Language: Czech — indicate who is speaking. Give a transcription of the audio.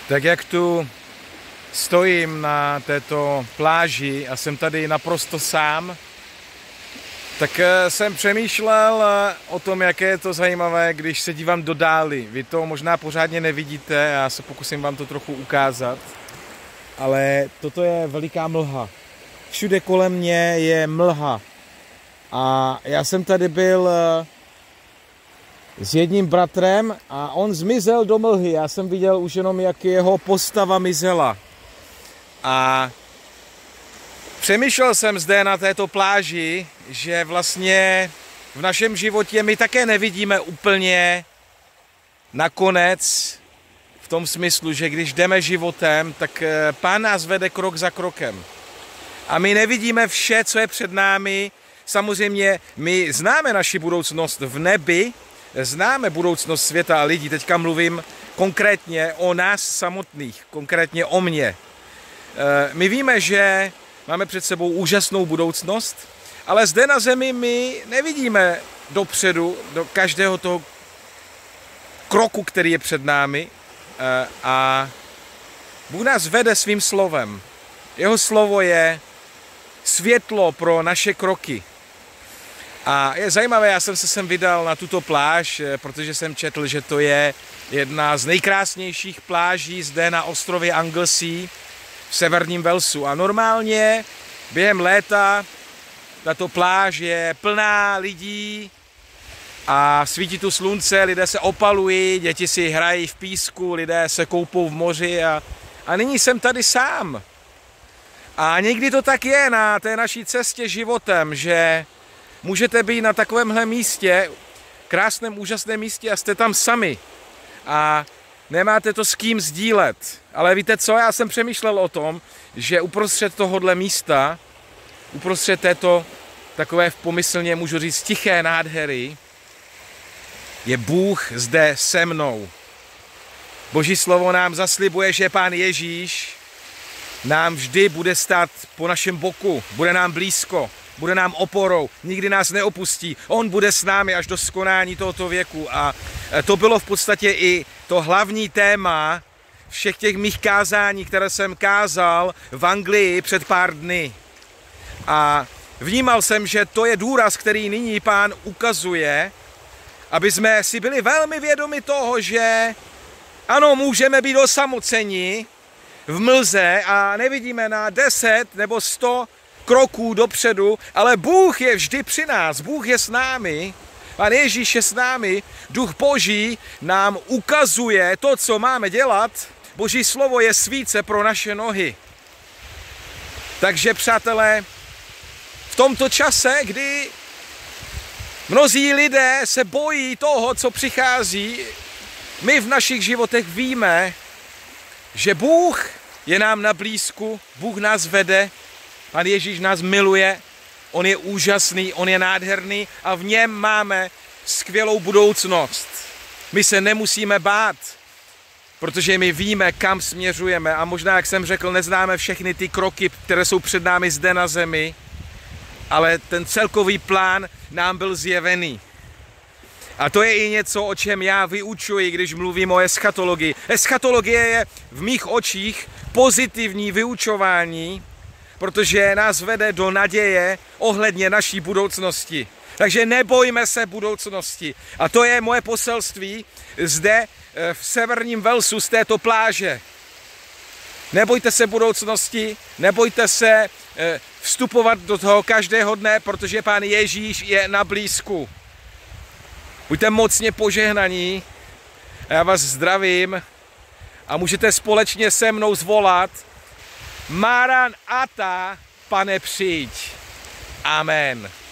Speaker 1: Tak jak tu stojím na této pláži a jsem tady naprosto sám, tak jsem přemýšlel o tom, jaké je to zajímavé, když se dívám do dály. Vy to možná pořádně nevidíte, já se pokusím vám to trochu ukázat. Ale toto je veliká mlha. Všude kolem mě je mlha. A já jsem tady byl s jedním bratrem a on zmizel do mlhy. Já jsem viděl už jenom, jak jeho postava mizela. A přemýšlel jsem zde na této pláži, že vlastně v našem životě my také nevidíme úplně nakonec, v tom smyslu, že když jdeme životem, tak Pán nás vede krok za krokem. A my nevidíme vše, co je před námi. Samozřejmě my známe naši budoucnost v nebi, známe budoucnost světa a lidí. Teďka mluvím konkrétně o nás samotných, konkrétně o mně. My víme, že máme před sebou úžasnou budoucnost, ale zde na zemi my nevidíme dopředu, do každého toho kroku, který je před námi. A Bůh nás vede svým slovem. Jeho slovo je světlo pro naše kroky. A je zajímavé, já jsem se sem vydal na tuto pláž, protože jsem četl, že to je jedna z nejkrásnějších pláží zde na ostrově Anglesey v severním Walesu. A normálně během léta tato pláž je plná lidí a svítí tu slunce, lidé se opalují, děti si hrají v písku, lidé se koupou v moři a nyní jsem tady sám. A někdy to tak je na té naší cestě životem, že můžete být na takovémhle místě, krásném, úžasném místě a jste tam sami. A nemáte to s kým sdílet. Ale víte co, já jsem přemýšlel o tom, že uprostřed tohohle místa, uprostřed této takové pomyslně můžu říct tiché nádhery, je Bůh zde se mnou. Boží slovo nám zaslibuje, že Pán Ježíš nám vždy bude stát po našem boku, bude nám blízko, bude nám oporou, nikdy nás neopustí. On bude s námi až do skonání tohoto věku. A to bylo v podstatě i to hlavní téma všech těch mých kázání, které jsem kázal v Anglii před pár dny. A vnímal jsem, že to je důraz, který nyní Pán ukazuje, aby jsme si byli velmi vědomi toho, že ano, můžeme být osamoceni v mlze a nevidíme na 10 nebo 100 kroků dopředu, ale Bůh je vždy při nás, Bůh je s námi, Pán Ježíš je s námi, Duch Boží nám ukazuje to, co máme dělat, Boží slovo je svíce pro naše nohy. Takže přátelé, v tomto čase, kdy mnozí lidé se bojí toho, co přichází, my v našich životech víme, že Bůh je nám na blízku, Bůh nás vede, Pán Ježíš nás miluje, on je úžasný, on je nádherný a v něm máme skvělou budoucnost. My se nemusíme bát, protože my víme, kam směřujeme a možná, jak jsem řekl, neznáme všechny ty kroky, které jsou před námi zde na zemi, ale ten celkový plán nám byl zjevený. A to je i něco, o čem já vyučuji, když mluvím o eschatologii. Eschatologie je v mých očích pozitivní vyučování, protože nás vede do naděje ohledně naší budoucnosti. Takže nebojme se budoucnosti. A to je moje poselství zde v severním Walesu z této pláže. Nebojte se budoucnosti, nebojte se vstupovat do toho každého dne, protože Pán Ježíš je na blízku. Buďte mocně požehnaní, já vás zdravím a můžete společně se mnou zvolat Maran Ata, Pane přijď. Amen.